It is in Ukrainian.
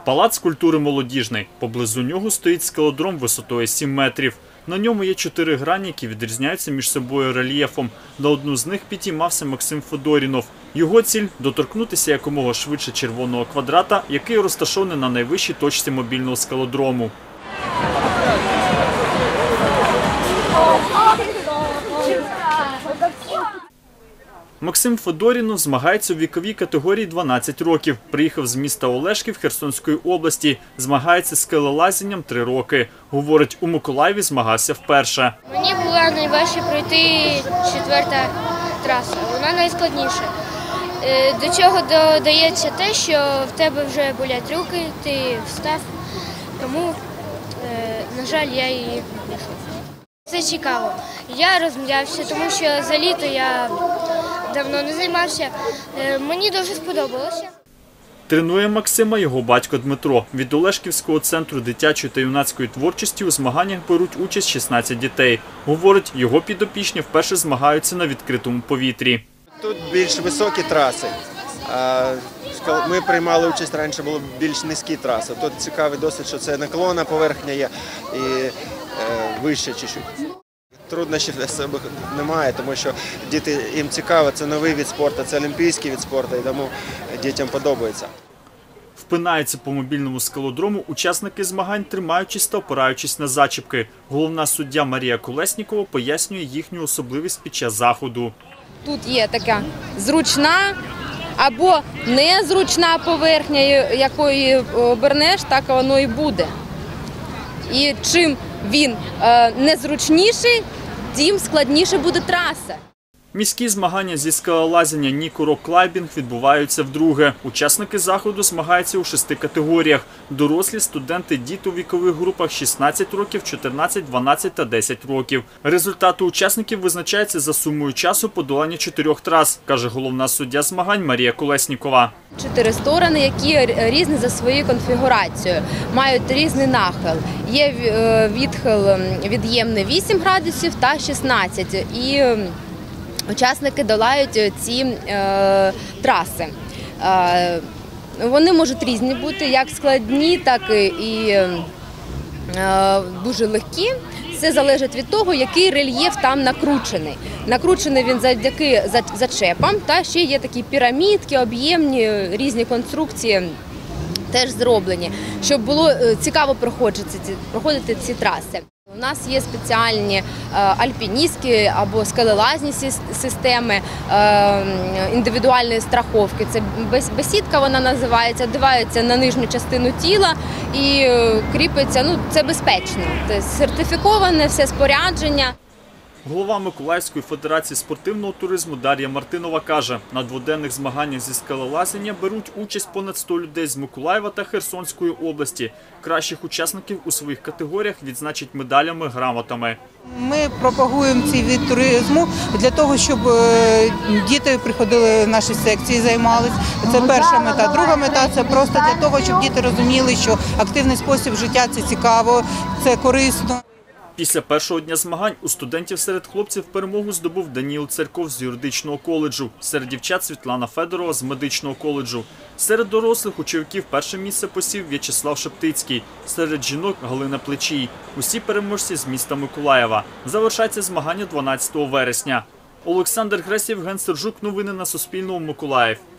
Палац культури «Молодіжний». Поблизу нього стоїть скалодром висотою 7 метрів. На ньому є 4 грані, які відрізняються між собою рельєфом. На одну з них підіймався Максим Федорінов. Його ціль – доторкнутися якомога швидше червоного квадрата, який розташований на найвищій точці мобільного скалодрому. Максим Федорінов змагається у віковій категорії 12 років. Приїхав з міста Олешків Херсонської області. Змагається скелелазінням 3 роки. Говорить, у Миколаєві змагався вперше. Мені було найважче пройти 4-та траса. Вона найскладніша. До чого додається те, що в тебе вже болять руки, ти встав. Тому, на жаль, я її не пройшов. Це цікаво. Я розм'явся, тому що за літо я давно не займався. Мені дуже сподобалося. Тренує Максима його батько Дмитро. Від Олешківського центру дитячої та юнацької творчості у змаганнях беруть участь 16 дітей. Говорить, його підопічні вперше змагаються на відкритому повітрі. Тут більш високі траси. Ми приймали участь, раніше були більш низькі траси. Тут цікавий досить, що це наклонна поверхня є і вище чуть-чуть. Труднощів для себе немає, тому що діти, їм цікаво, це новий від спорту, це олімпійський від спорту, і тому дітям подобається. Впинаються по мобільному скалодрому учасники змагань, тримаючись та опираючись на зачіпки. Головна суддя Марія Колеснікова пояснює їхню особливість під час заходу. Тут є така зручна або незручна поверхня, якою обернеш, так воно і буде. І чим він незручніший, тим складніше буде траса. Міські змагання зі скелелазіння Нікурок Клайбінг відбуваються вдруге. Учасники заходу змагаються у 6 категоріях. Дорослі, студенти, діти у вікових групах 16 років, 14, 12 та 10 років. Результати учасників визначаються за сумою часу подолання 4 трас, каже головна суддя змагань Марія Колеснікова. 4 сторони, які різні за своєю конфігурацією, мають різний нахил. Є відхил від'ємний 8 градусів та 16. І учасники долають ці траси. Вони можуть різні бути, як складні, так і дуже легкі. Це залежить від того, який рельєф там накручений. Накручений він завдяки зачепам, та ще є такі пірамідки, об'ємні, різні конструкції теж зроблені, щоб було цікаво проходити ці траси. У нас є спеціальні альпіністські або скелелазні системи індивідуальної страховки. Це бесідка, вона називається, одягається на нижню частину тіла і кріпиться, це безпечно. Це сертифіковане все спорядження. Голова Миколаївської федерації спортивного туризму Дар'я Мартинова каже, на дводенних змаганнях зі скелелазіння беруть участь понад 100 людей з Миколаєва та Херсонської області. Кращих учасників у своїх категоріях відзначать медалями, грамотами. Ми пропагуємо цей вид туризму для того, щоб діти приходили в наші секції, займалися. Це перша мета. Друга мета – це просто для того, щоб діти розуміли, що активний спосіб життя – це цікаво, це корисно. Після першого дня змагань у студентів серед хлопців перемогу здобув Даніїл Церков з юридичного коледжу, серед дівчат Світлана Федорова з медичного коледжу. Серед дорослих у чоловіків перше місце посів В'ячеслав Шептицький, серед жінок Галина Плечій. Усі переможці з міста Миколаєва. Завершаться змагання 12 вересня. Олександр Гресь, Євген Сержук. Новини на Суспільному. Миколаїв.